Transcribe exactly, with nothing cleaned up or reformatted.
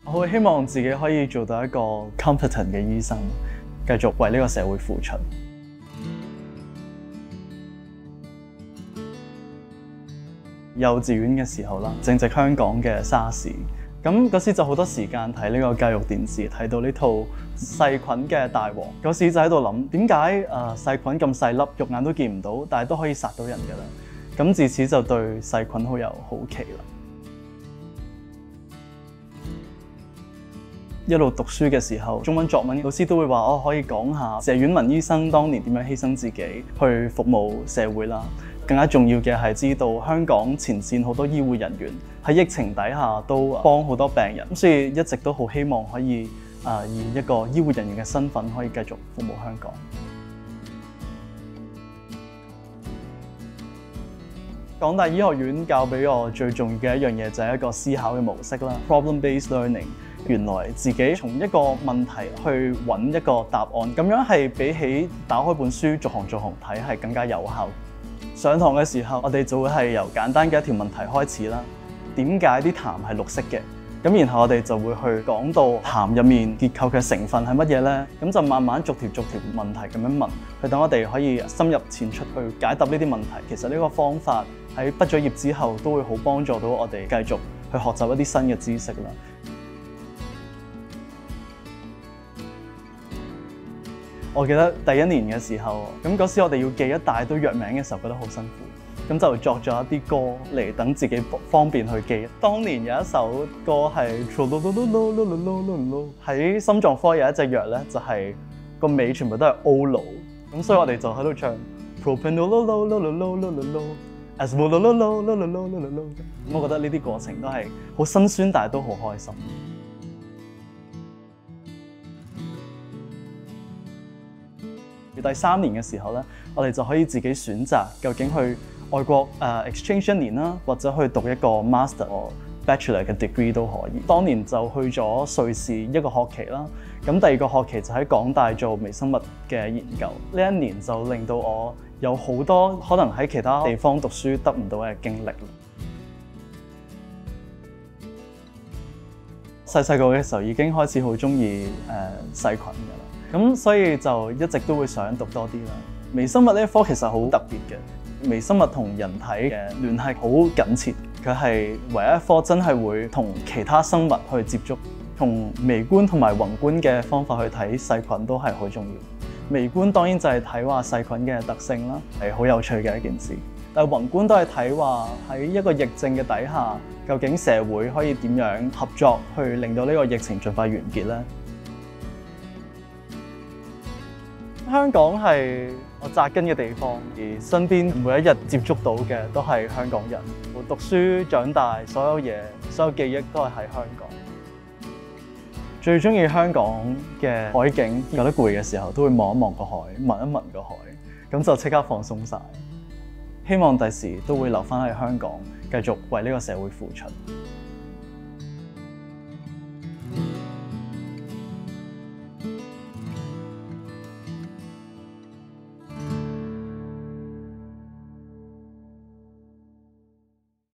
我好希望自己可以做到一個 competent 嘅醫生，繼續為呢個社會付出。幼稚園嘅時候啦，正值香港嘅沙士，咁嗰時就好多時間睇呢個教育電視，睇到呢套細菌嘅大王。嗰時就喺度諗，點解誒細菌咁細粒，肉眼都見唔到，但係都可以殺到人嘅啦？咁自此就對細菌好有好奇啦。一路讀書嘅時候，中文作文老師都會話，我可以講下謝婉文醫生當年點樣犧牲自己去服務社會啦。更加重要嘅係知道香港前線好多醫護人員喺疫情底下都幫好多病人，所以一直都好希望可以啊、呃、以一個醫護人員嘅身份可以繼續服務香港。港大醫學院教俾我最重要嘅一樣嘢就係一個思考嘅模式啦 ，problem-based learning。原來自己從一個問題去揾一個答案，咁樣係比起打開本書逐行逐行睇係更加有效。上堂嘅時候，我哋就會係由簡單嘅一條問題開始啦。點解啲痰係綠色嘅？咁然後我哋就會去講到痰入面結構嘅成分係乜嘢呢？咁就慢慢逐條逐條問題咁樣問，去等我哋可以深入淺出去解答呢啲問題。其實呢個方法喺畢咗業之後都會好幫助到我哋繼續去學習一啲新嘅知識啦。我記得第一年嘅時候，咁嗰時我哋要記一大堆藥名嘅時候，覺得好辛苦，咁就作咗一啲歌嚟等自己方便去記。當年有一首歌係喺心臟科有一隻藥咧，就係個尾全部都係 O 佬，咁所以我哋就喺度唱 propranolol。As 咁我覺得呢啲過程都係好辛酸，但係都好開心。第三年嘅時候咧，我哋就可以自己選擇究竟去外國誒、uh, exchange 一年啦，或者去讀一個 master or bachelor 嘅 degree 都可以。當年就去咗瑞士一個學期啦，咁第二個學期就喺港大做微生物嘅研究。呢一年就令到我有好多可能喺其他地方讀書得唔到嘅經歷。細細個嘅時候已經開始好中意誒細菌㗎啦。咁所以就一直都會想讀多啲啦。微生物呢一科其實好特別嘅，微生物同人體嘅聯繫好緊切，佢係唯一一科真係會同其他生物去接觸，從微觀同埋宏觀嘅方法去睇細菌都係好重要。微觀當然就係睇話細菌嘅特性啦，係好有趣嘅一件事。但係宏觀都係睇話喺一個疫症嘅底下，究竟社會可以點樣合作去令到呢個疫情盡快完結呢？香港係我扎根嘅地方，而身邊每一日接觸到嘅都係香港人。我讀書長大，所有嘢、所有記憶都係喺香港。最中意香港嘅海景，覺得攰嘅時候都會望一望個海，聞一聞個海，咁就即刻放鬆晒。希望第時都會留返喺香港，繼續為呢個社會付出。